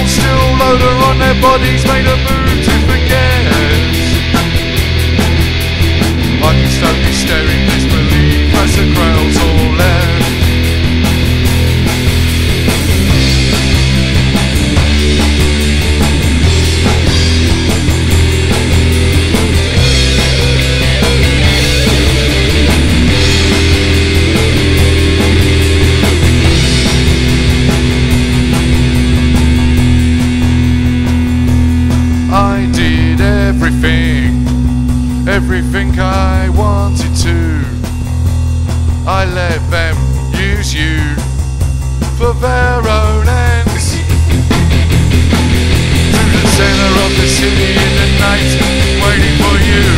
still odor on their bodies, made a move to forget. I can slowly staring disbelief as the crowds all left. I did everything I wanted to. I let them use you for their own ends. Through the center of the city in the night, waiting for you.